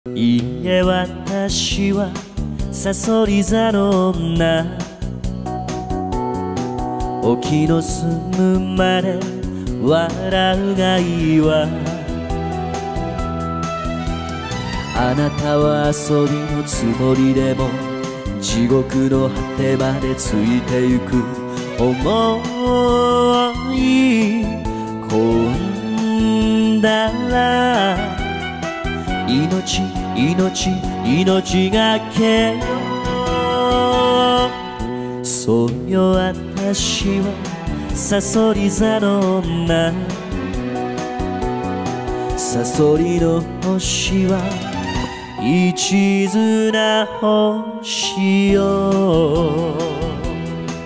いいえ私はさそり座の女、沖の澄むまで笑うがいいわ。あなたは遊びのつもりでも地獄の果てまでついてゆく。思い込んだら命がけよ。そうよ私はさそり座の女、さそりの星は一途な星よ。